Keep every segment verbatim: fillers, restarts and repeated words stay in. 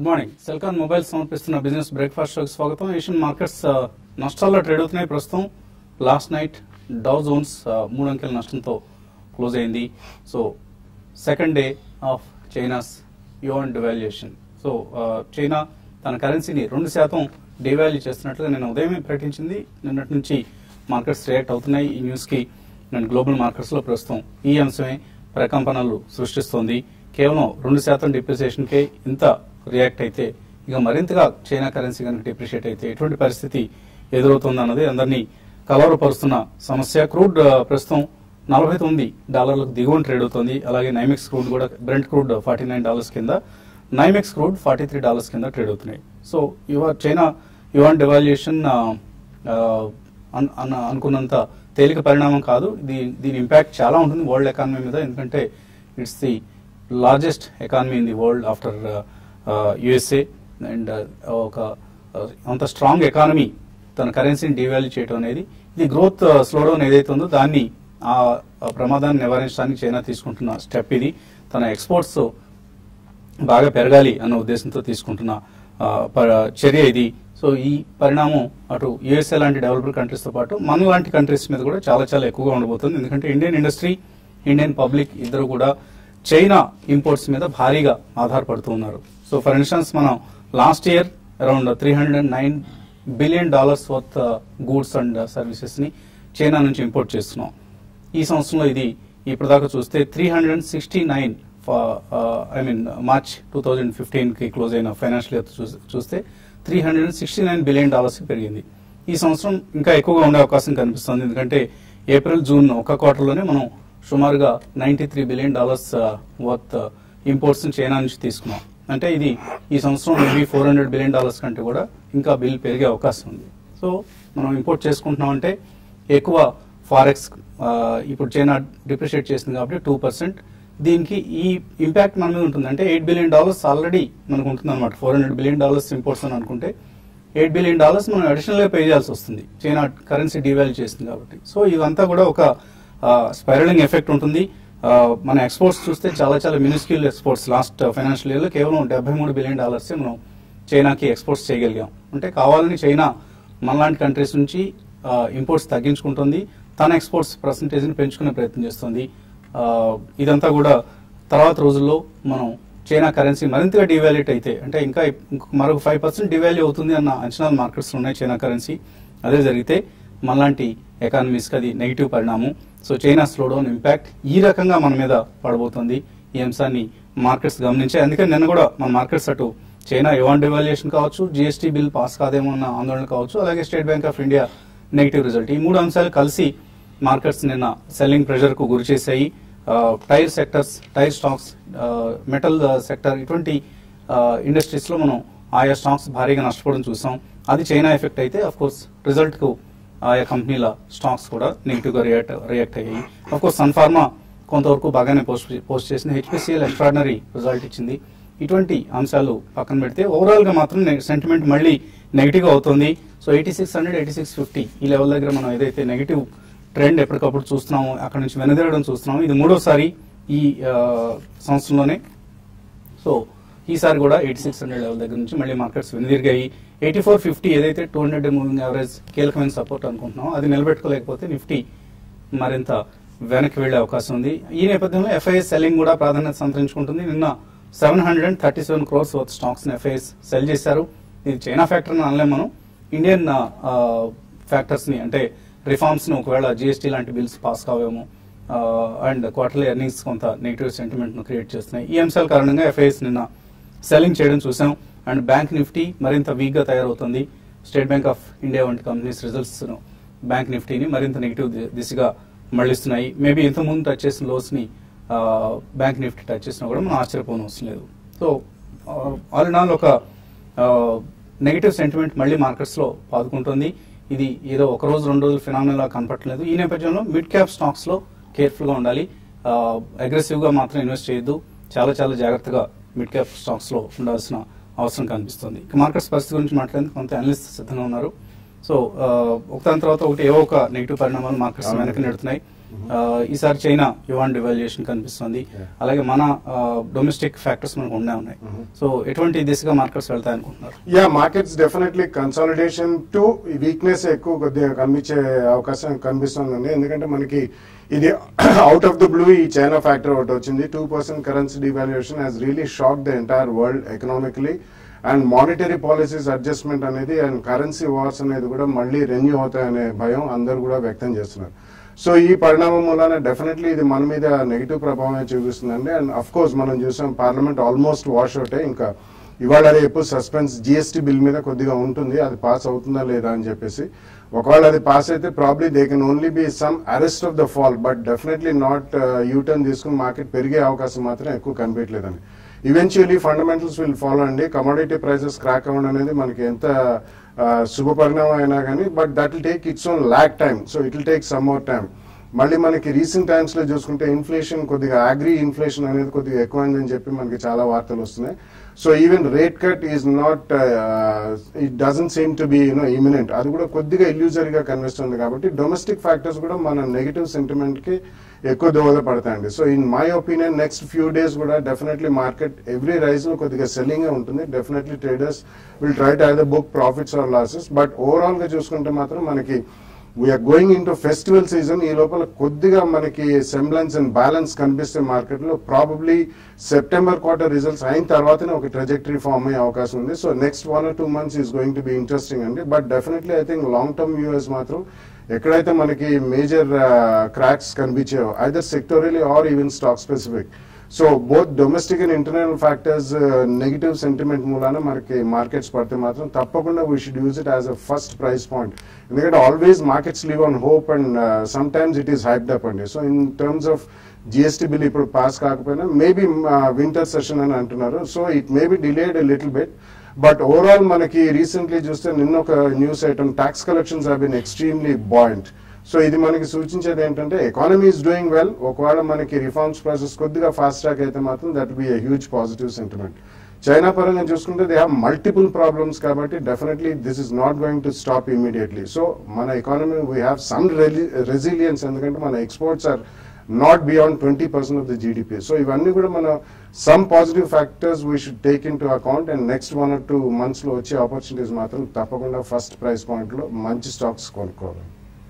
Good morning. Celkon mobile సమర్పిస్తున్న business breakfast షోకి స్వాగతం. ఏషియన్ మార్కెట్స్ నష్టాల్లో ట్రేడ్ అవుతున్నాయి. ప్రస్తుతం లాస్ట్ నైట్ డౌ జోన్స్ మూడు అంకెల నష్టంతో క్లోజ్ అయింది. So second day of China's yuan devaluation. So China తన కరెన్సీని రెండు శాతం డివాల్యూ చేస్తున్నట్లుగా నిన్న ఉదయమే ప్రకటించింది. నిన్నటి నుంచి మార్కెట్స్ రియాక్ట్ అవుతున్నాయి ఈ న్యూస్ కి. నేను గ్లోబల్ మార్కెట్స్ లో ప్రస్తుతం ఈ అంశమే ప్రకంపనలు సృష్టిస్తోంది. కేవలం రెండు శాతం డిప్రిసియేషన్ కే ఇంత రియాక్ట్ అయితే ఇక మరింతగా చైనా కరెన్సీ కనుక డిప్రిషియేట్ అయితే ఎటువంటి పరిస్థితి ఎదురవుతుంది అన్నది అందరినీ కలవరపరుస్తున్న సమస్య. క్రూడ్ ప్రస్తుతం నలభై తొమ్మిది డాలర్లకు దిగువన ట్రేడ్ అవుతుంది. అలాగే నైమెక్స్ క్రూడ్ కూడా Brent crude forty nine dollars కింద, NYMEX crude forty three dollars కింద ట్రేడ్ అవుతున్నాయి. సో ఇవాళ చైనా యువాన్ డివాల్యుయేషన్ అనుకున్నంత తేలిక పరిణామం కాదు. దీని ఇంపాక్ట్ చాలా ఉంటుంది వరల్డ్ ఎకానమీ మీద. ఎందుకంటే it's the largest economy in the world after USA. And ఒక అంత స్ట్రాంగ్ ఎకానమీ తన కరెన్సీని డివాల్యూ చేయడం అనేది, ఇది గ్రోత్ స్లోడౌన్ ఏదైతే ఉందో దాన్ని ఆ ప్రమాదాన్ని నివారించడానికి చైనా తీసుకుంటున్న స్టెప్ ఇది. తన ఎక్స్పోర్ట్స్ బాగా పెరగాలి అన్న ఉద్దేశంతో తీసుకుంటున్న చర్య ఇది. సో ఈ పరిణామం అటు యుఎస్ఏ లాంటి డెవలప్డ్ కంట్రీస్ తో పాటు మన లాంటి కంట్రీస్ మీద కూడా చాలా చాలా ఎక్కువగా ఉండబోతుంది. ఎందుకంటే ఇండియన్ ఇండస్ట్రీ, ఇండియన్ పబ్లిక్ ఇద్దరు కూడా చైనా ఇంపోర్ట్స్ మీద భారీగా ఆధారపడుతూ ఉన్నారు. సో ఫర్ ఇన్స్టెన్స్ మనం last year around three hundred nine billion dollars worth goods and services ని చైనా నుంచి ఇంపోర్ట్ చేస్తున్నాం. ఈ సంవత్సరంలో ఇది ఇప్పటిదాకా చూస్తే three hundred sixty nine I mean March two thousand fifteen కి క్లోజ్ అయిన ఫైనాన్షియల్ ఇయర్ చూస్తే three hundred sixty nine billion dollars కి పెరిగింది. ఈ సంవత్సరం ఇంకా ఎక్కువగా ఉండే అవకాశం కనిపిస్తుంది. ఎందుకంటే ఏప్రిల్ జూన్ ఒక క్వార్టర్లోనే మనం సుమారుగా ninety three billion dollars worth imports China నుంచి తీసుకున్నాం. అంటే ఇది ఈ సంవత్సరం maybe four hundred billion dollars కంటే కూడా ఇంకా బిల్ పెరిగే అవకాశం ఉంది. సో మనం ఇంపోర్ట్ చేసుకుంటున్నాం అంటే ఎక్కువ ఫారెక్స్ ఇప్పుడు చైనా డిప్రిషియేట్ చేసింది కాబట్టి టూ పర్సెంట్ దీనికి ఈ ఇంపాక్ట్ మన మీద ఉంటుంది. అంటే ఎయిట్ బిలియన్ డాలర్స్ ఆల్రెడీ మనకు ఉంటుంది అనమాట. Four hundred billion dollars imports అని అనుకుంటే ఎయిట్ బిలియన్ డాలర్స్ మనం అడిషనల్ గా పే చేయాల్సి వస్తుంది చైనా కరెన్సీ డివాల్యూ చేసింది కాబట్టి. సో ఇదంతా కూడా ఒక స్పైరలింగ్ ఎఫెక్ట్ ఉంటుంది. మన ఎక్స్పోర్ట్స్ చూస్తే చాలా చాలా miniscule exports last financial year లో కేవలం డెబ్బై మూడు బిలియన్ డాలర్స్ మనం చైనాకి ఎక్స్పోర్ట్స్ చేయగలిగాం. అంటే కావాలని చైనా మనలాంటి కంట్రీస్ నుంచి ఇంపోర్ట్స్ తగ్గించుకుంటుంది, తన ఎక్స్పోర్ట్స్ పర్సంటేజ్ ని పెంచుకునే ప్రయత్నం చేస్తుంది. ఇదంతా కూడా తర్వాత రోజుల్లో మనం చైనా కరెన్సీ మరింతగా డివాల్యూట్ అయితే అంటే ఇంకా మరొక ఫైవ్ పర్సెంట్ డివాల్యూ అవుతుంది అన్న అంచనాలు మార్కెట్స్ ఉన్నాయి చైనా కరెన్సీ. అదే జరిగితే మనలాంటి ఎకానమీస్ కి అది నెగిటివ్ పరిణామం. సో చైనా స్లోడౌన్ ఇంపాక్ట్ ఈ రకంగా మన మీద పడబోతుంది. ఈ అంశాన్ని మార్కెట్స్ గమనించాయి. అందుకని నిన్న కూడా మన మార్కెట్స్ అటు చైనా యువాన్ డివాల్యుయేషన్ కావచ్చు, జిఎస్టీ బిల్ పాస్ కాదేమో అన్న ఆందోళన కావచ్చు, అలాగే State Bank of India negative result, ఈ మూడు అంశాలు కలిసి మార్కెట్స్ నిన్న సెల్లింగ్ ప్రెషర్ కు గురి చేశాయి. Tyre sectors, tyre stocks, metal sector ఇటువంటి ఇండస్ట్రీస్ లో మనం ఆయా స్టాక్స్ భారీగా నష్టపోవడం చూసాం. అది చైనా ఎఫెక్ట్ అయితే అఫ్ కోర్స్ రిజల్ట్ కు ఆయా కంపెనీల స్టాక్స్ కూడా నెగిటివ్ గా రియాక్ట్ రియాక్ట్ అయ్యాయి. అఫ్ కోర్స్ సన్ ఫార్మా కొంతవరకు బాగానే పోస్ట్ పోస్ట్ చేసింది. హెచ్పిసిఎల్ ఎక్స్ట్రాడినరీ రిజల్ట్ ఇచ్చింది. ఇటువంటి అంశాలు పక్కన పెడితే ఓవరాల్ గా మాత్రం సెంటిమెంట్ మళ్ళీ నెగిటివ్ గా అవుతుంది. So eighty six hundred eighty six fifty ఈ లెవెల్ దగ్గర మనం ఏదైతే నెగిటివ్ ట్రెండ్ ఎప్పటికప్పుడు చూస్తున్నాము, అక్కడ నుంచి వెనదిరగడం చూస్తున్నాము. ఇది మూడోసారి ఈ సంవత్సరంలోనే. సో ఈసారి కూడా ఎయిటీ సిక్స్ హండ్రెడ్ లెవెల్ దగ్గర నుంచి మళ్ళీ మార్కెట్స్ వెనుదిరిగాయి. ఎయిటీ ఫోర్ ఫిఫ్టీ ఏదైతే టూ హండ్రెడ్ మూవింగ్ యావరేజ్ కీలకమైన సపోర్ట్ అనుకుంటున్నాం, అది నిలబెట్టుకోలేకపోతే నిఫ్టీ మరింత వెనక్కి వెళ్లే అవకాశం ఉంది. ఈ నేపథ్యంలో ఎఫ్ఐఎస్ సెల్లింగ్ కూడా ప్రాధాన్యత సంతరించుకుంటుంది. నిన్న seven hundred and thirty seven crores worth stocks ని ఎఫ్ఐఎస్ సెల్ చేశారు. ఇది చైనా ఫ్యాక్టర్ అని అనలేం మనం. ఇండియన్ ఫ్యాక్టర్స్ ని అంటే రిఫార్మ్స్ ని ఒకవేళ జిఎస్టీ లాంటి బిల్స్ పాస్ కావేమో అండ్ క్వార్టర్లీ ఎర్నింగ్స్ కొంత నెగిటివ్ సెంటిమెంట్ ను క్రియేట్ చేస్తున్నాయి. ఈ అంశాల కారణంగా ఎఫ్ఐఎస్ నిన్న సెల్లింగ్ చేయడం చూసాం. అండ్ బ్యాంక్ నిఫ్టీ మరింత వీక్ గా తయారవుతుంది. స్టేట్ బ్యాంక్ ఆఫ్ ఇండియా వంటి కంపెనీస్ రిజల్ట్స్ బ్యాంక్ నిఫ్టీని మరింత నెగిటివ్ దిశగా మళ్లిస్తున్నాయి. మేబీ ఇంతకుముందు టచ్ చేసిన లోస్ ని బ్యాంక్ నిఫ్టీ టచ్ చేసినా కూడా మనం ఆశ్చర్యపోవడం అవసరం లేదు. సో ఆల్ ఇన్ ఆల్ ఒక నెగిటివ్ సెంటిమెంట్ మళ్ళీ మార్కెట్స్ లో పాదుకుంటుంది. ఇది ఏదో ఒక రోజు రెండు రోజులు ఫినామినల్ లా కనపడలేదు. ఈ నేపథ్యంలో మిడ్ క్యాప్ స్టాక్స్ లో కేర్ఫుల్ గా ఉండాలి. అగ్రెసివ్ గా మాత్రం ఇన్వెస్ట్ చేయొద్దు. చాలా చాలా జాగ్రత్తగా మిడ్ క్యాప్ స్టాక్స్ లో ఉండాల్సిన అవసరం కనిపిస్తుంది. మార్కెట్స్ పరిస్థితి గురించి మాట్లాడేందుకు కొంత అనలిస్ట్ సిద్ధంగా ఉన్నారు. సో ఒకదాని తర్వాత ఒకటి ఏవో ఒక నెగిటివ్ పరిణామాలు మార్కెట్స్ వెనక్కి నెడుతున్నాయి. ఈసారి చైనా యువాన్ డివాల్యుయేషన్ కనిపిస్తుంది, అలాగే మన డొమెస్టిక్ ఫ్యాక్టర్స్ మనకు ఉండే ఉన్నాయి. సో ఎటువంటి దిశగా మార్కెట్స్ వెళ్తాయి అనుకుంటున్నారు? Yeah, markets definitely consolidation to weakness ఎక్కువ కొద్దిగా కనిపించే అవకాశం కనిపిస్తుందండి. ఎందుకంటే మనకి ఇది అవుట్ ఆఫ్ ద బ్లూ ఈ చైనా ఫ్యాక్టర్ ఒకటి వచ్చింది. Two percent currency devaluation has really shock the entire world economically. And monetary policies adjustment అనేది అండ్ కరెన్సీ వార్స్ అనేది కూడా మళ్ళీ రెన్యూ అవుతాయనే భయం అందరూ కూడా వ్యక్తం చేస్తున్నారు. సో ఈ పరిణామం మూలాన డెఫినెట్లీ ఇది మన మీద నెగిటివ్ ప్రభావం చూపిస్తుందండి. అండ్ అఫ్ కోర్స్ మనం చూసాం పార్లమెంట్ ఆల్మోస్ట్ వాష్ అవుట్. ఇంకా ఇవాళ రేపు సస్పెన్స్ జిఎస్టీ బిల్ మీద కొద్దిగా ఉంటుంది, అది పాస్ అవుతుందా లేదా అని చెప్పేసి. ఒకవేళ అది పాస్ అయితే probably they can only be some arrest of the fall, but definitely not U turn తీసుకుని మార్కెట్ పెరిగే అవకాశం మాత్రం ఎక్కువ కనిపించలేదండి. ఈవెన్చువలీ ఫండమెంటల్స్ విల్ ఫాలో అండి. కమోడిటీ ప్రైసెస్ క్రాక్ అవ్వడం అనేది మనకి ఎంత శుభ పరిణామం అయినా కానీ, but that will take its own lag time. So it will take some more time. మళ్ళీ మనకి రీసెంట్ టైమ్స్ లో చూసుకుంటే ఇన్ఫ్లేషన్ కొద్దిగా అగ్రి ఇన్ఫ్లేషన్ అనేది కొద్దిగా ఎక్కువైందని చెప్పి మనకి చాలా వార్తలు వస్తున్నాయి. So even rate cut is not, it doesn't seem to be you know imminent. అది కూడా కొద్దిగా ఇల్యూజరీగా కనిపిస్తుంది. కాబట్టి డొమెస్టిక్ ఫ్యాక్టర్స్ కూడా మన నెగిటివ్ సెంటిమెంట్ కి ఎక్కువ దోహదపడతాయండి. So in my opinion next few days కూడా డెఫినెట్లీ మార్కెట్ ఎవ్రీ రైజ్ లో కొద్దిగా సెల్లింగ్ ఉంటుంది. Definitely traders will try to either book profits or losses. But overall గా చూసుకుంటే మాత్రం మనకి we are going into festival season. ఈ లోపల కొద్దిగా మనకి సెంబ్లెన్స్ అండ్ బ్యాలెన్స్ కనిపిస్తే మార్కెట్ లో ప్రాబబ్లీ సెప్టెంబర్ క్వార్టర్ రిజల్ట్స్ అయిన తర్వాతనే ఒక ట్రెజెక్టరీ ఫామ్ అయ్యే అవకాశం ఉంది. So next one or two months is going to be interesting అండి. But definitely I think long term views మాత్రం ఎక్కడైతే మనకి మేజర్ క్రాక్స్ కనిపించాయో either sectorial or even stock specific. So both domestic and internal factors negative sentiment మూలాన మనకి markets పడితే మాత్రం తప్పకుండా we should use it as a first price point. ఎందుకంటే always markets live on hope and sometimes it is hyped up అండి. So in terms of GST bill ఇప్పుడు pass కాకపోయినా maybe winter session అని అంటున్నారు. So it may be delayed a little bit. But overall మనకి recently చూస్తే నిన్న ఒక news item tax collections have been extremely buoyant. So ఇది మనకి సూచించేది ఏంటంటే ఎకానమీ ఈస్ డూయింగ్ వెల్. ఒకవేళ మనకి రిఫార్మ్స్ ప్రాసెస్ కొద్దిగా ఫాస్ట్ ట్రాక్ అయితే మాత్రం that be a huge positive sentiment. China పరంగా చూసుకుంటే దే హ్యావ్ మల్టిపుల్ ప్రాబ్లమ్స్ కాబట్టి definitely this is not going to stop immediately. So మన economy we have some resilience, ఎందుకంటే మన exports are not beyond twenty percent of the GDP. So ఇవన్నీ కూడా మన some positive factors we should take into account. And next one or two months లో వచ్చే opportunities మాత్రం తప్పకుండా first price point లో మంచి స్టాక్స్ కొనుక్కోవాలి.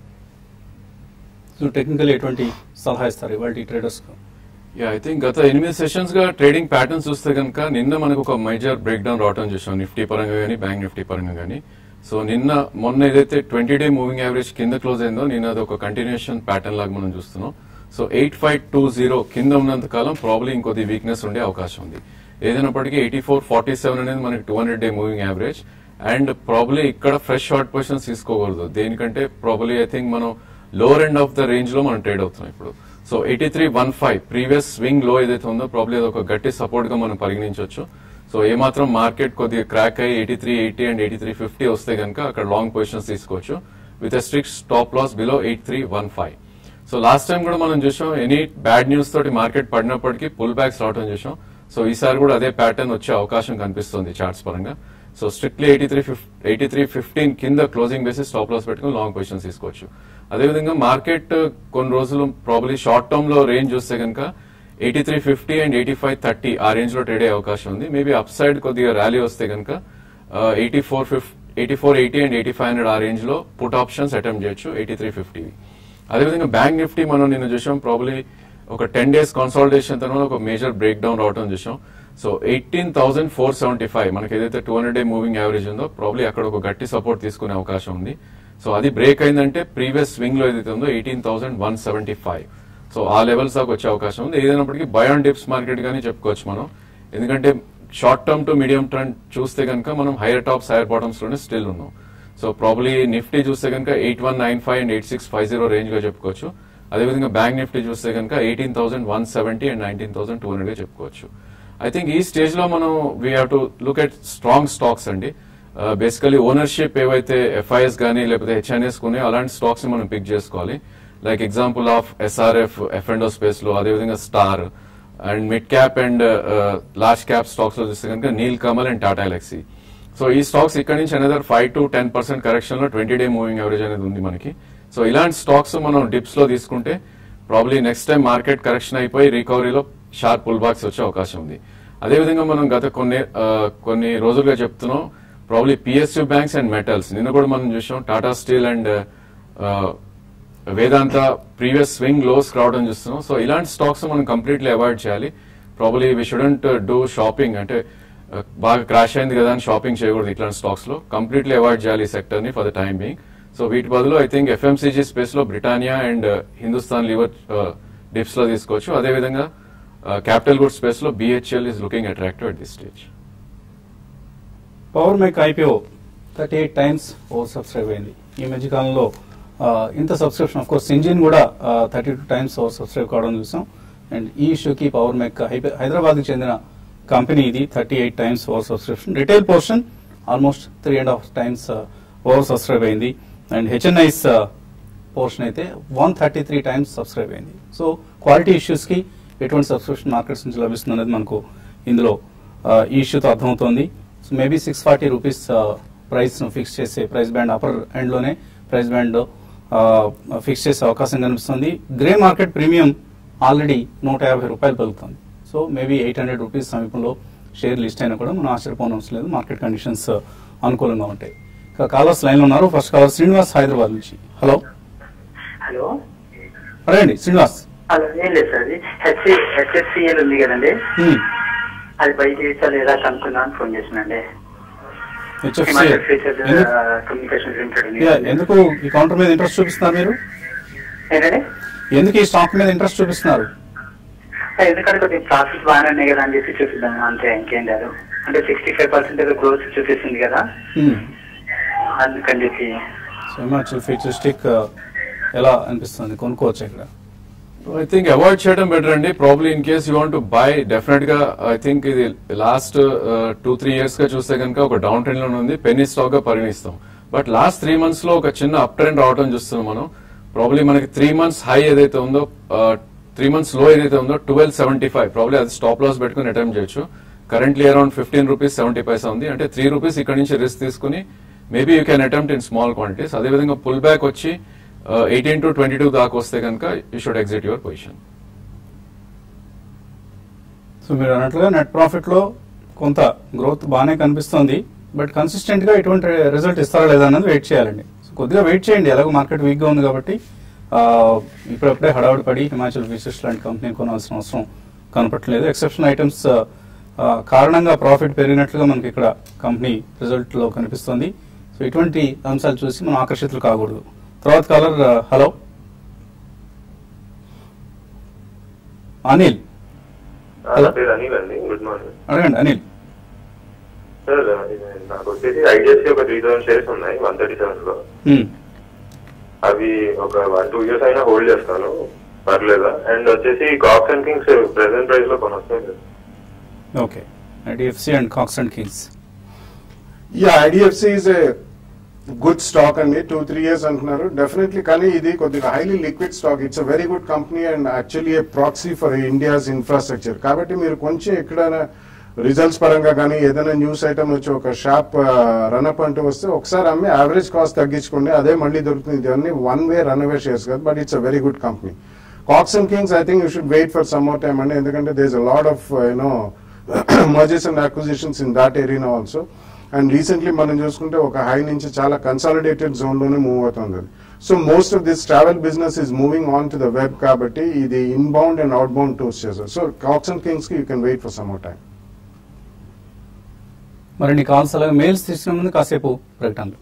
సో టెక్నికల్ ఎటువంటి సలహా ఇస్తారు ఇవాళ ట్రేడర్స్? యా, ఐ థింక్ గత ఎనిమిది సెషన్స్ గా ట్రేడింగ్ ప్యాటర్న్స్ చూస్తే కనుక నిన్న మనకు ఒక మేజర్ బ్రేక్ డౌన్ రావడం చూసాం నిఫ్టీ పరంగా కానీ బ్యాంక్ నిఫ్టీ పరంగా కానీ. సో నిన్న మొన్న ఏదైతే ట్వంటీ డే మూవింగ్ యావరేజ్ కింద క్లోజ్ అయిందో నిన్న అది ఒక కంటిన్యూషన్ ప్యాటర్న్ లాగా మనం చూస్తున్నాం. So eight five two zero కింద ఉన్నంత కాలం ప్రాబ్లీ ఇంకొద్ది వీక్నెస్ ఉండే అవకాశం ఉంది. ఏదైనప్పటికీ ఎయిటీ ఫోర్ ఫార్టీ సెవెన్ అనేది మనకి two hundred day moving average. And probably ఇక్కడ ఫ్రెష్ షార్ట్ పొజిషన్స్ తీసుకోకూడదు. దేనికంటే ప్రాబ్లీ ఐ థింక్ మనం lower end of the range లో మనం ట్రేడ్ అవుతున్నాం ఇప్పుడు. So eighty three one five previous swing లో ఏదైతే ఉందో ప్రాబ్లీ అది ఒక గట్టి సపోర్ట్ గా మనం పరిగణించవచ్చు. సో ఏమాత్రం మార్కెట్ కొద్దిగా క్రాక్ అయ్యి eighty three eighty and eighty three fifty వస్తే కనుక అక్కడ లాంగ్ పొజిషన్స్ తీసుకోవచ్చు with strict stop loss below eight three one five. So last time కూడా మనం చూసాం ఎనీ బ్యాడ్ న్యూస్ తోటి మార్కెట్ పడినప్పటికీ పుల్ బ్యాక్స్ రావడం చూసాం. సో ఈసారి కూడా అదే ప్యాటర్న్ వచ్చే అవకాశం కనిపిస్తుంది చార్ట్స్ పరంగా. So strictly eighty three eighty three fifteen కింద క్లోజింగ్ బేసిస్ స్టాప్ లాస్ పెట్టుకుని లాంగ్ పొజిషన్స్ తీసుకోవచ్చు. అదేవిధంగా మార్కెట్ కొన్ని రోజులు ప్రాబ్లీ షార్ట్ టర్మ్ లో రేంజ్ చూస్తే కనుక eighty three fifty and eighty five thirty ఆ రేంజ్ లో ట్రేడ్ అయ్యే అవకాశం ఉంది. మేబీ అప్ సైడ్ కొద్దిగా ర్యాలీ వస్తే కనుక eighty four fifty eighty four eighty and eighty five hundred ఆ రేంజ్ లో పుట్ ఆప్షన్స్ అటెంప్ట్ చేయొచ్చు ఎయిటీ త్రీ ఫిఫ్టీ. అదేవిధంగా బ్యాంక్ నిఫ్టీ మనం నిన్న చూసాం ప్రాబ్లీ ఒక టెన్ డేస్ కన్సాలిడేషన్ తర్వాత ఒక మేజర్ బ్రేక్ డౌన్ రావడం చూసాం. So eighteen thousand four seventy five మనకి ఏదైతే two hundred day moving average ఉందో ప్రాబ్లీ అక్కడ ఒక గట్టి సపోర్ట్ తీసుకునే అవకాశం ఉంది. సో అది బ్రేక్ అయిందంటే ప్రీవియస్ స్వింగ్ లో ఏదైతే ఉందో eighteen thousand one seventy five so ఆ లెవెల్స్ దాకా వచ్చే అవకాశం ఉంది. ఏదైనప్పటికీ బై ఆన్ డిప్స్ మార్కెట్ గానీ చెప్పుకోవచ్చు మనం. ఎందుకంటే short term to medium term చూస్తే కనుక మనం హైయర్ టాప్స్ హైయర్ బాటమ్స్ లోనే స్టిల్ ఉన్నాం. సో ప్రాబ్లీ నిఫ్టీ చూస్తే కనుక eight one nine five and eight six five zero range గా చెప్పుకోవచ్చు. అదేవిధంగా బ్యాంక్ నిఫ్టీ చూస్తే కనుక eighteen thousand one seventy and nineteen thousand two hundred గా చెప్పుకోవచ్చు. ఐ థింక్ ఈ స్టేజ్ లో మనం we have to look at strong stocks అండి. బేసికలీ ఓనర్షిప్ ఏవైతే ఎఫ్ఐఎస్ కానీ లేకపోతే హెచ్ఎన్ఎస్ కొనే అలాంటి స్టాక్స్ ని మనం పిక్ చేసుకోవాలి. Like example of SRF F and O space లో, అదేవిధంగా star and mid cap and large cap stocks లో చూస్తే కనుక Nilkamal and Tata Elxsi. So ఈ స్టాక్స్ ఇక్కడ నుంచి another five to ten percent correction లో ట్వంటీ డే మూవింగ్ యావరేజ్ అనేది ఉంది మనకి. సో ఇలాంటి స్టాక్స్ మనం డిప్స్ లో తీసుకుంటే probably next time market correction అయిపోయి రికవరీలో షార్ప్ పుల్ బాక్స్ వచ్చే అవకాశం ఉంది. అదేవిధంగా మనం గత కొన్ని కొన్ని రోజులుగా చెప్తున్నాం probably PSU banks and metals. నిన్న కూడా మనం చూసాం Tata steel and Vedanta previous swing lows రావడం చూస్తున్నాం. సో ఇలాంటి స్టాక్స్ మనం కంప్లీట్లీ అవాయిడ్ చేయాలి. Probably we shouldn't do shopping, అంటే బాగా క్రాష్ అయింది కదా అని షాపింగ్ చేయకూడదు ఇట్లాంటి స్టాక్స్ లో. కంప్లీట్లీ అవాయిడ్ చేయాలి ఈ సెక్టర్ ని for the time being. So వీటి బదులు ఐ థింక్ ఎఫ్ఎంసీజీ స్పేస్ లో Britannia and Hindustan lever dips లో తీసుకోవచ్చు. అదేవిధంగా క్యాపిటల్ గుడ్స్ స్పేస్ లో BHEL is looking attractive at this stage. Power Mech IPO thirty eight times over subscribe అయింది ఈ మధ్య కాలంలో. ఇంత సబ్స్క్రిప్షన్ ఆఫ్ కోర్స్ ఇంజిన్ కూడా thirty two times over subscribe కావడం చూసాం. అండ్ ఈ ఇష్యూకి పవర్ మేక్ హైదరాబాద్ కి చెందిన కంపెనీ ఇది, thirty eight times over subscription. Retail portion almost three and half times over subscribe అయింది. అండ్ హెచ్ఎన్ఐస్ పోర్షన్ అయితే one thirty three times subscribe అయింది. So quality issues కి ఎటువంటి సబ్స్క్రిప్షన్ మార్కెట్స్ నుంచి లభిస్తుంది అనేది మనకు ఇందులో ఈ ఇష్యూతో అర్థమవుతోంది. So maybe six forty rupees price ను ఫిక్స్ చేసే ప్రైస్ బ్యాండ్ అప్పర్ ఎండ్ లోనే ప్రైస్ బ్యాండ్ ఫిక్స్ చేసే అవకాశం కనిపిస్తుంది. గ్రే మార్కెట్ ప్రీమియం ఆల్రెడీ నూట యాభై రూపాయలు పలుకుతుంది. So maybe eight hundred rupees సమీపంలో షేర్ లిస్ట్ అయినా కూడా మనం ఆశ్చర్యపోనవసరం లేదు, మార్కెట్ కండిషన్స్ అనుకూలంగా ఉంటాయి. ఇంకా కాలర్స్ లైన్ లో ఉన్నారు. ఫస్ట్ కాలర్ శ్రీనివాస్ హైదరాబాద్ నుంచి. హలో హలో అడగండి శ్రీనివాస్. అలా ఏం లేదు సార్, అది హెచ్సి హెచ్ఎఫ్సిఎల్ ఉంది కదండి, అది బయట చేసా లేదా కనుక్కున్నాను ఫోన్ చేసినండి. Communication limited. ఎందుకు ఈ కౌంటర్ మీద ఇంట్రెస్ట్ చూపిస్తున్నారు మీరు? ఏంటండి ఎందుకు ఈ స్టాక్ మీద ఇంట్రెస్ట్ చూపిస్తున్నారు? ఎందుకంటే కొద్దిగా ప్రాఫిట్ బాగానే ఉన్నాయి కదా అని చెప్పి చూపిద్దాం అంతే, ఇంకేం లేదు. అంటే సిక్స్టీ ఫైవ్ పర్సెంట్ గ్రోత్ చూపిస్తుంది కదా అందుకని చెప్పి. హిమాచల్ ఫ్యూచరిస్టిక్ ఎలా అనిపిస్తుంది, కొనుక్కోవచ్చు ఇక్కడ? ఐ థింక్ అవాయిడ్ చేయడం బెటర్ అండి. Probably in case you want to buy, definite గా ఐ థింక్ ఇది లాస్ట్ టూ త్రీ ఇయర్స్ గా చూస్తే కనుక ఒక డౌన్ ట్రెండ్ లో ఉంది, పెన్నీ స్టాక్ గా పరిగణిస్తాం. బట్ లాస్ట్ త్రీ మంత్స్ లో ఒక చిన్న అప్ ట్రెండ్ రావడం చూస్తున్నాం మనం. ప్రాబ్లీ మనకి త్రీ మంత్స్ హై ఏదైతే ఉందో, త్రీ మంత్స్ లో ఏదైతే ఉందో ట్వెల్వ్ సెవెంటీ ఫైవ్ ప్రాబ్లీ అది స్టాప్ లాస్ పెట్టుకుని అటెంప్ట్ చేయొచ్చు. Currently around fifteen rupees seventy paisa ఉంది. అంటే త్రీ రూపీస్ ఇక్కడ నుంచి రిస్క్ తీసుకుని maybe you can attempt in small quantities. అదేవిధంగా పుల్ బ్యాక్ వచ్చి ఎయిటీన్ టు ట్వంటీ టూ దాకా వస్తే కనుక you should exit your position. So మీరు అన్నట్లుగా నెట్ ప్రాఫిట్ లో కొంత గ్రోత్ బాగానే కనిపిస్తోంది, బట్ కన్సిస్టెంట్ గా ఎటువంటి రిజల్ట్ ఇస్తారా లేదా అన్నది వెయిట్ చేయాలండి. సో కొద్దిగా వెయిట్ చేయండి, ఎలాగో మార్కెట్ వీక్ గా ఉంది కాబట్టి ఇప్పుడప్పుడే హడావుడి పడి హిమాచల్ ఫ్యూచర్స్ లాంటి కంపెనీని కొనాల్సిన అవసరం కనపట్లేదు. ఎక్సెప్షనల్ ఐటమ్స్ కారణంగా ప్రాఫిట్ పెరిగినట్లుగా మనకి ఇక్కడ కంపెనీ రిజల్ట్ లో కనిపిస్తుంది. సో ఇటువంటి అంశాలు చూసి మనం ఆకర్షితులు కాకూడదు. తర్వాత కాలర్ హలో అనిల్. అనిల్ అండి, గుడ్ మార్నింగ్. అడగండి అనిల్. సార్ నాకు వచ్చేసి ఐడిఎస్సి ఒక త్రీ థౌసండ్ షేర్స్ ఉన్నాయి వన్ థర్టీ సెవెన్ లో. అవి ఒక వన్ టూ ఇయర్స్ అయినా హోల్డ్ చేస్తాను, పర్లేదా? అండ్ వచ్చేసి Cox and Kings present price లో కొనొస్తాయి. Okay, IDFC and Cox and Kings. Ya, IDFC is a good stock అండి. టూ త్రీ ఇయర్స్ అంటున్నారు డెఫినెట్లీ, కానీ ఇది కొద్దిగా highly liquid stock. It's a very good company and actually a proxy for India's infrastructure. కాబట్టి మీరు కొంచెం ఎక్కడైనా results పరంగా కానీ ఏదైనా న్యూస్ ఐటమ్ వచ్చి ఒక షాప్ రన్అప్ అంటూ వస్తే ఒకసారి అమ్మి యావరేజ్ కాస్ట్ తగ్గించుకోండి, అదే మళ్ళీ దొరుకుతుంది. ఇవన్నీ one way run away shares కాదు, but it's a very good company. Cox and Kings I think you should wait for some more time అండి, ఎందుకంటే there is a lot of you know mergers and acquisitions in that area also. And recently మనం చూసుకుంటే ఒక high నుంచి చాలా consolidated zone లోనే move అవుతుంది. So most of this travel business is moving on to the web, కాబట్టి ఇది inbound and outbound tours చేస్తారు. సో కాక్స్ అండ్ కింగ్స్ కి you can wait for some more time. మరిన్ని calls అలాగే mails తీసుకునే ముందు కాసేపు ప్రకటనలు.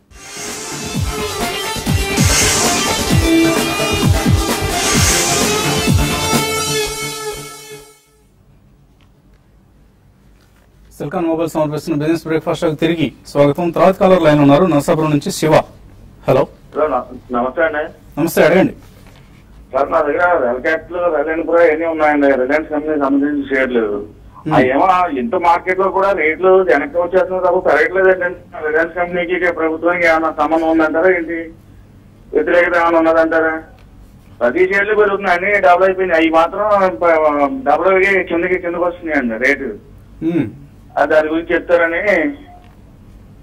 సిల్కాన్ మొబైల్ సమర్పిస్తున్న బిజినెస్ బ్రేక్ఫాస్ట్ తిరిగి స్వాగతం. తర్వాత కాలర్ లైన్ ఉన్నారు నరసాపురం నుంచి శివ. హలో. నమస్తే అండి. నమస్తే, అడగండి. సార్ నా దగ్గర రెల్కాట్లు రిలయన్స్ కూడా ఎన్ని ఉన్నాయండి, రిలయన్స్ కంపెనీ సంబంధించి షేర్లు. ఏమో ఇంత మార్కెట్ లో కూడా రేట్లు వెనక్కి వచ్చేస్తున్నారు తప్ప పెరగట్లేదు ఏంటంటే, రిలయన్స్ కంపెనీకి ప్రభుత్వానికి ఏమైనా సంబంధం ఉందంటారా ఏంటి, వ్యతిరేకత ఏమైనా ఉన్నదంటారా? ప్రతి షేర్లు పెరుగుతున్నాయి, అన్ని డబుల్ అయిపోయినాయి. అవి మాత్రం డబుల్ అయ్యి కిందకి కిందకి వస్తున్నాయండి రేటు. అది దాని గురించి చెప్తారని.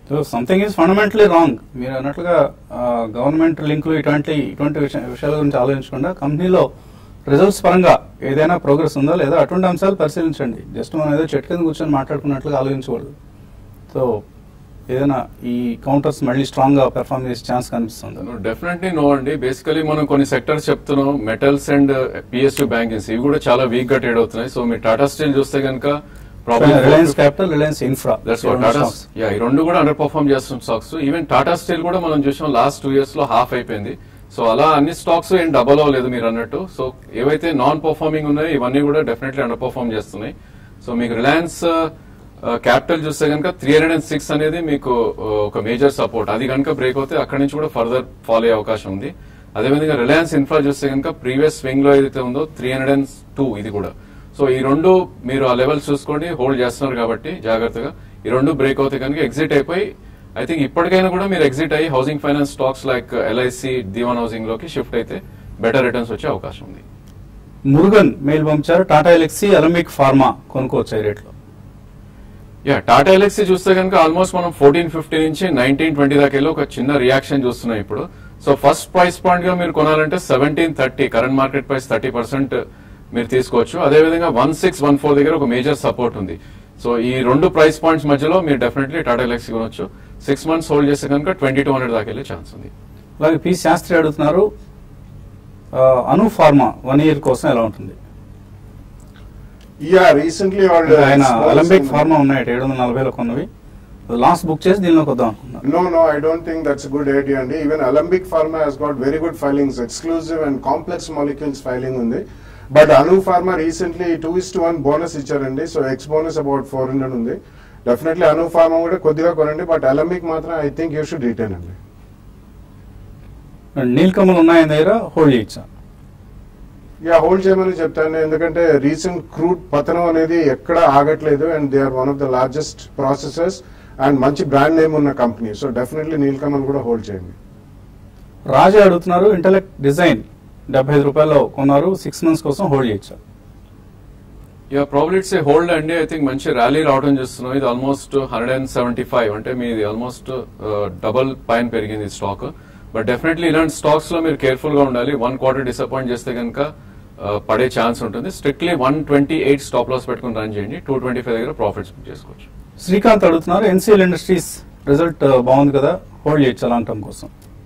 So something is fundamentally wrong. మీరు అన్నట్లుగా గవర్నమెంట్ లింకులు ఇటువంటి ఇటువంటి విషయ- విషయాల గురించి ఆలోచించకుండా కంపెనీలో రిజల్ట్స్ పరంగా ఏదైనా ప్రోగ్రెస్ ఉందా లేదా అటువంటి అంశాలు పరిశీలించండి. జస్ట్ మనం ఏదో చెట్టు కింద కూర్చొని మాట్లాడుకున్నట్లుగా ఆలోచించకూడదు. సో ఏదైనా ఈ కౌంటర్స్ మళ్ళీ స్ట్రాంగ్ గా పెర్ఫార్మ్ చేసే ఛాన్స్ కనిపిస్తుంది. డెఫినెట్లీ నో అండి. బేసికలీ మనం కొన్ని సెక్టర్స్ చెప్తున్నాం, మెటల్స్ అండ్ పిఎస్యూ బ్యాంకింగ్స్ ఇవి కూడా చాలా వీక్ గా ట్రేడ్ అవుతున్నాయి. సో మీరు టాటా స్టీల్ చూస్తే కనుక రిలయన్స్ క్యాపిటల్, రిలయన్స్ ఇన్ఫ్రా, ఈ రెండు కూడా అండర్ పర్ఫార్మ్ చేస్తున్న స్టాక్స్. ఈవెన్ టాటా స్టీల్ కూడా మనం చూసాం లాస్ట్ టూ ఇయర్స్ లో హాఫ్ అయిపోయింది. సో అలా అన్ని స్టాక్స్ ఏం డబల్ అవ్వలేదు మీరు అన్నట్టు. సో ఏవైతే నాన్ పర్ఫార్మింగ్ ఉన్నాయో ఇవన్నీ కూడా డెఫినెట్లీ అండర్ పర్ఫార్మ్ చేస్తున్నాయి. సో మీకు రిలయన్స్ క్యాపిటల్ చూస్తే కనుక త్రీ హండ్రెడ్ అండ్ సిక్స్ అనేది మీకు ఒక మేజర్ సపోర్ట్. అది కనుక బ్రేక్ అవుతే అక్కడి నుంచి కూడా ఫర్దర్ ఫాలో అయ్యే అవకాశం ఉంది. అదేవిధంగా రిలయన్స్ ఇన్ఫ్రా చూస్తే కనుక ప్రీవియస్ స్వింగ్ లో ఏదైతే ఉందో త్రీ హండ్రెడ్ అండ్ టూ ఇది కూడా. సో ఈ రెండు మీరు ఆ లెవెల్స్ చూసుకోండి, హోల్డ్ చేస్తున్నారు కాబట్టి జాగ్రత్తగా. ఈ రెండు బ్రేక్ అవుతే కనుక ఎగ్జిట్ అయిపోయి ఐ థింక్ ఇప్పటికైనా కూడా మీరు ఎగ్జిట్ అయ్యి housing finance stocks like LIC, Dewan housing లోకి షిఫ్ట్ అయితే బెటర్ రిటర్న్స్ వచ్చే అవకాశం ఉంది. మురుగన్ మెయిల్ పంపించారు, టాటా ఎలక్సీ, అలమిక్ ఫార్మా కొనుక్కోవచ్చు ఈ రేట్లో. యా టాటా ఎలక్సీ చూస్తే కనుక ఆల్మోస్ట్ మనం ఫోర్టీన్ ఫిఫ్టీ నుంచి నైన్టీన్ ట్వంటీ దాకా వెళ్ళి ఒక చిన్న రియాక్షన్ చూస్తున్నాం ఇప్పుడు. సో ఫస్ట్ ప్రైస్ పాయింట్ గా మీరు కొనాలంటే seventeen thirty current market price thirty percent మీరు తీసుకోవచ్చు. అదేవిధంగా వన్ సిక్స్ వన్ ఫోర్ దగ్గర ఒక మేజర్ సపోర్ట్ ఉంది. సో ఈ రెండు ప్రైస్ పాయింట్స్ మధ్యలో మీరు డెఫినెట్లీ టాటా ఎలక్సీ కొనొచ్చు. సిక్స్ మంత్స్ హోల్డ్ చేస్తే కనుక ట్వంటీ టూ హండ్రెడ్ దాకా వెళ్ళే ఛాన్స్ ఉంది. అలాగే పి శాస్త్రి అడుగుతున్నారు, అను ఫార్మా వన్ ఇయర్ కోసం ఎలా ఉంటుంది? యా రీసెంట్లీ వాళ్ళు ఆయన అలంబిక్ ఫార్మా ఉన్నాయి ఏడు వందల నలభైలో కొన్నవి, లాస్ట్ బుక్ చేసి దీనిలోకి వద్దాం అనుకున్నాను. No, no, I don't think that's a good idea. And even Alembic Pharma has got very good filings, exclusive and complex molecules filing ఉంది. But Anu Pharma recently two is to one bonus ఇచ్చారండి. So X bonus about four hundred ఉంది. Definitely Anu Pharma కూడా కొద్దిగా కొనండి. But Alembic మాత్రం I think you should retain అండి. నీలకమల్ ఉన్నాయి దగ్గర హోల్డ్ చేయొచ్చా? యా హోల్డ్ చేయమని చెప్తాను, ఎందుకంటే రీసెంట్ క్రూడ్ పతనం అనేది ఎక్కడ ఆగట్లేదు. And they are one of the largest processors అండ్ మంచి బ్రాండ్ నేమ్ ఉన్న కంపెనీ. సో డెఫినెట్లీ నీలకమల్ కూడా హోల్డ్ చేయండి. రాజా అడుగుతున్నారు, ఇంటెలెక్ట్ డిజైన్ డెబ్బై ఐదు రూపాయల్లో కొన్నారు, సిక్స్ మంత్స్ కోసం హోల్డ్ చేయొచ్చా? Ya probably it's a hold అండి. ఐ థింక్ మంచి ర్యాలీ రావడం చేస్తున్నాం. ఇది almost hundred and seventy five అంటే మీది ఆల్మోస్ట్ డబల్ పైన పెరిగింది స్టాక్. బట్ డెఫినెట్లీ ఇలాంటి స్టాక్స్ లో మీరు కేర్ఫుల్ గా ఉండాలి. వన్ క్వార్టర్ డిసప్పాయింట్ చేస్తే కనుక పడే ఛాన్స్ ఉంటుంది. Strictly one twenty eight stop loss పెట్టుకుని రన్ చేయండి. టూ ట్వంటీ ఫైవ్ దగ్గర ప్రాఫిట్స్ బుక్ చేసుకోవచ్చు. శ్రీకాంత్ అడుగుతున్నారు, ఎన్సీఎల్ ఇండస్ట్రీస్ రిజల్ట్ బాగుంది కదా, హోల్డ్ చేయొచ్చా లాంగ్ టర్మ్ కోసం?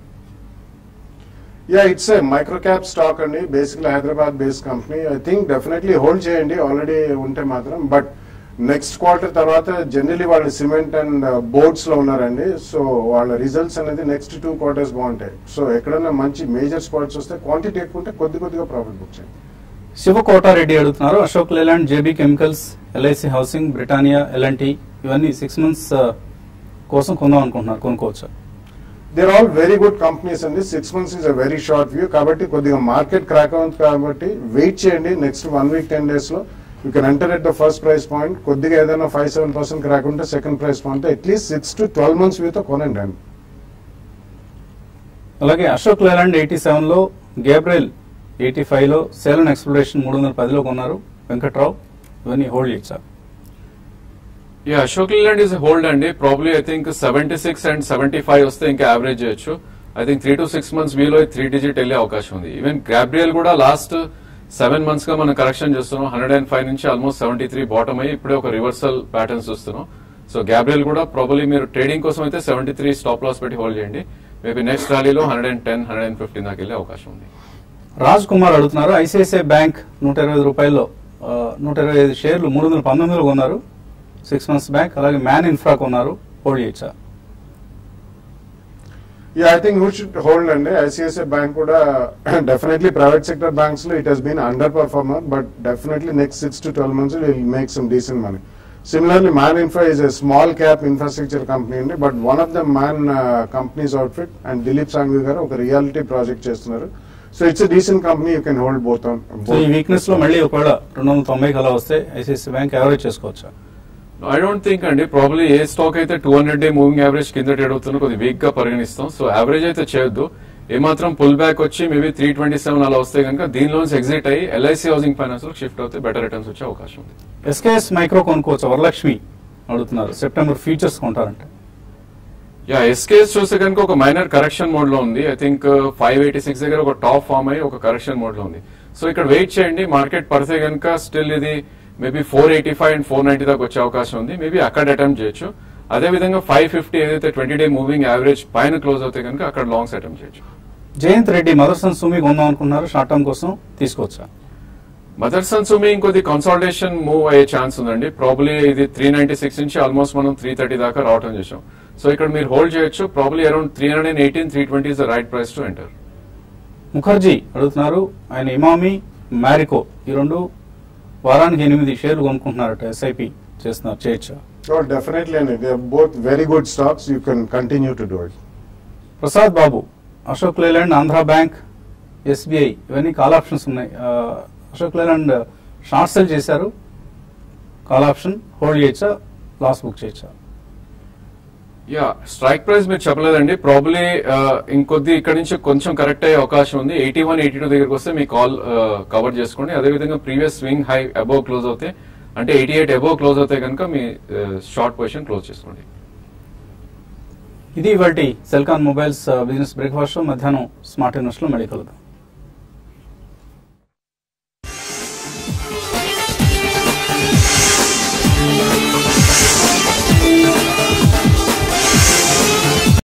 Ya it's a micro cap stock అండి, basically Hyderabad based company. I think definitely hold చేయండి ఆల్రెడీ ఉంటే మాత్రం. బట్ నెక్స్ట్ క్వార్టర్ తర్వాత జనరలీ వాళ్ళు సిమెంట్ అండ్ బోర్డ్స్ లో ఉన్నారండి. సో వాళ్ళ రిజల్ట్స్ అనేది నెక్స్ట్ టూ క్వార్టర్స్ బాగుంటాయి. సో ఎక్కడైనా మంచి మేజర్ స్పాట్స్ వస్తే క్వాంటిటీ ఎక్కువ ఉంటే కొద్ది కొద్దిగా ప్రాఫిట్ బుక్ చేయండి. శివకోటారెడ్డి అడుగుతున్నారు, Ashok Leyland, JB Chemicals, LIC Housing, Britannia, L and T ఇవన్నీ సిక్స్ మంత్స్ కోసం కొందాం అనుకుంటున్నారు, కొనుక్కోవచ్చా? They're all very good companies అండి. Six months is a very short view కాబట్టి కొద్దిగా మార్కెట్ క్రాక్ అవుతుంది కాబట్టి వెయిట్ చేయండి. Next one week ten days లో you can enter at the first price point. కొద్దిగా ఏదైనా ఫైవ్ సెవెన్ పర్సెంట్ క్రాక్ ఉంటే second price point at least six to twelve months వ్యూతో కొనండి అండి. అలాగే అశోక్ లేలాండ్ ఎయిటీ సెవెన్ లో, గ్యాబ్రియల్ ఎయిటీ ఫైవ్ లో, Selan exploration మూడు వందల పదిలో కొన్నారు, వెంకట్రావు ఇవన్నీ హోల్డ్ చేయొచ్చా? Ya Ashok Leyland is hold అండి. Probably I think seventy six and seventy five వస్తే ఇంకా యావరేజ్ చేయొచ్చు. I think three to six months వీలో త్రీ డిజిట్ వెళ్ళే అవకాశం ఉంది. ఈవెన్ గ్యాబ్రియల్ కూడా లాస్ట్ సెవెన్ మంత్స్ గా మనం కరెక్షన్ చేస్తున్నాం. హండ్రెడ్ అండ్ ఫైవ్ నుంచి ఆల్మోస్ట్ సెవెంటీ త్రీ బాటమ్ అయ్యి ఇప్పుడే ఒక రివర్సల్ ప్యాటర్న్స్ చూస్తున్నాం. సో గ్యాబ్రియల్ కూడా ప్రాబ్లీ మీరు ట్రేడింగ్ కోసం అయితే సెవెంటీ త్రీ స్టాప్ లాస్ పెట్టి హోల్డ్ చేయండి. మేబీ నెక్స్ట్ ర్యాలీలో hundred and ten hundred and fifteen దాకా వెళ్ళే అవకాశం ఉంది. రాజ్ కుమార్ అడుగుతున్నారు, ఐసిఐసిఐ బ్యాంక్ నూట ఇరవై ఐదు రూపాయల్లో నూట ఇరవై ఐదు షేర్లు మూడు వందల పంతొమ్మిదిలో కొన్నారు, సిక్స్ మంత్స్ బ్యాక్. అలాగే మ్యాన్ ఇన్ఫ్రా కొన్నారు, హోల్డ్ చేయొచ్చా? Ya I think you should hold అండి. ఐసిఐసిఐ బ్యాంక్ కూడా డెఫినెట్లీ ప్రైవేట్ సెక్టర్ బ్యాంక్స్ లో it has been underperformer. But definitely next six to twelve months will make some decent money. Similarly Man Infra is a small cap infrastructure company అండి. But one of the Man companies outfit and Dilip Sanghavi గారు ఒక reality project చేస్తున్నారు. So it's decent company, you can hold both on. So ఈ weakness లో మళ్ళీ ఒకవేళ రెండు వందల తొంభై కలా వస్తే ఐసిఐసిఐ బ్యాంక్ యావరేజ్ చేసుకోవచ్చా? ఐ డోంట్ థింక్ అండి. ప్రాబ్లీ ఏ స్టాక్ అయితే two hundred day moving average కింద ట్రేడ్ అవుతుందో కొద్ది వీక్ గా పరిగణిస్తాం. సో యావరేజ్ అయితే చేయొద్దు. ఏమాత్రం పుల్ బ్యాక్ వచ్చి మేబీ త్రీ ట్వంటీ సెవెన్ అలా వస్తే కనుక దీనిలోంచి ఎగ్జిట్ అయ్యి ఎల్ఐసి హౌసింగ్ ఫైనాన్స్ లో షిఫ్ట్ అవుతే బెటర్ రిటర్న్స్ వచ్చే అవకాశం ఉంది. ఎస్కేఎస్ మైక్రో కొనుక్కోవచ్చు, వరలక్ష్మి అడుగుతున్నారు, సెప్టెంబర్ ఫ్యూచర్స్ కొంటారంటే? యా ఎస్కేఎస్ చూస్తే కనుక ఒక మైనర్ కరెక్షన్ మోడ్ లో ఉంది. I think five eighty six దగ్గర ఒక టాప్ ఫామ్ అయ్యి ఒక కరెక్షన్ మోడ్ లో ఉంది. సో ఇక్కడ వెయిట్ చేయండి, మార్కెట్ పడితే కనుక స్టిల్ ఇది maybe four eighty five and four ninety దాకా వచ్చే అవకాశం ఉంది. మేబీ అక్కడ అటెంప్ట్ చేయొచ్చు. అదే విధంగా ఫైవ్ ఫిఫ్టీ ఏదైతే ట్వంటీ డే మూవింగ్ యావరేజ్ పైన క్లోజ్ అవుతే కనుక అక్కడ లాంగ్స్ అటెంప్ట్ చేయొచ్చు. జయంత్ రెడ్డి మదర్సన్ సుమి కొందాం అనుకున్నారు, షార్ట్ టర్మ్ కోసం తీసుకోవచ్చా? మదర్సన్ సుమి ఇంకొద్ది కన్సాలిడేషన్ మూవ్ అయ్యే ఛాన్స్ ఉందండి. ప్రాబ్లీ ఇది త్రీ నైన్టీ సిక్స్ నుంచి ఆల్మోస్ట్ మనం త్రీ థర్టీ దాకా రావటం చేసాం. సో ఇక్కడ మీరు హోల్డ్ చేయొచ్చు. Probably around three hundred and eighteen three twenty is the right price to enter. Mukherjee అడుగుతున్నారు, ఆయన ఇమామి మ్యారికో ఈ రెండు వారానికి ఎనిమిది షేర్లు కొనుక్కుంటున్నారట, ఎస్ఐపి చేస్తున్నారు, చేయొచ్చా? డెఫినెట్లీ అండి, they are both very good stocks, you can continue to do it. Prasad Babu, Ashok Leyland, Andhra bank, SBI ఇవన్నీ కాల్ ఆప్షన్స్ ఉన్నాయి. అశోక్ లేలాండ్ షార్ట్ సెల్ చేశారు, కాల్ ఆప్షన్ హోల్డ్ చేయొచ్చా, లాస్ బుక్ చేయొచ్చా? యా స్ట్రైక్ ప్రైస్ మీరు చెప్పలేదండి. ప్రాబ్లీ ఇంకొద్ది ఇక్కడ నుంచి కొంచెం కరెక్ట్ అయ్యే అవకాశం ఉంది. ఎయిటీ వన్ ఎయిటీ టూ దగ్గరకు వస్తే మీ కాల్ కవర్ చేసుకోండి. అదేవిధంగా previous swing high above close అవుతే, అంటే ఎయిటీ ఎయిట్ అబోవ్ క్లోజ్ అవుతే కనుక మీ షార్ట్ పొజిషన్ క్లోజ్ చేసుకోండి. ఇది ఇవాల్టి సెల్కాన్ మొబైల్స్ బిజినెస్ బ్రేక్ఫాస్ట్. మధ్యాహ్నం స్మార్ట్ ఇన్వెస్ట్ లో మళ్ళీ కలుద్దాం.